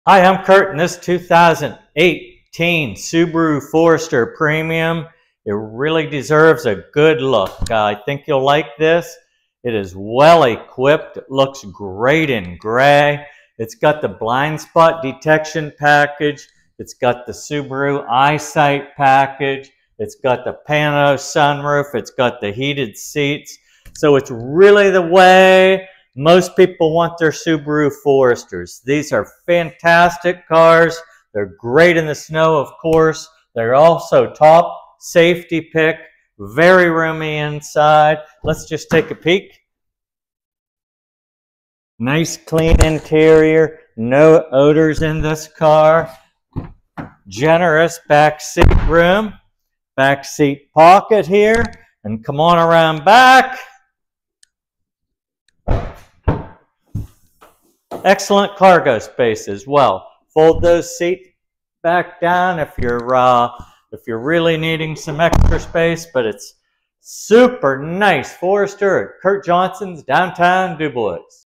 Hi, I'm Kurt, and this 2018 Subaru Forester Premium, it really deserves a good look. I think you'll like this. It is well equipped. It looks great in gray. It's got the blind spot detection package. It's got the Subaru EyeSight package. It's got the pano sunroof. It's got the heated seats. So it's really the way most people want their Subaru Foresters. These are fantastic cars. They're great in the snow, of course. They're also top safety pick, very roomy inside. Let's just take a peek. Nice clean interior, no odors in this car. Generous back seat room, back seat pocket here, and come on around back. Excellent cargo space as well. Fold those seats back down if you're really needing some extra space, but it's super nice Forester at Kurt Johnson's downtown DuBois.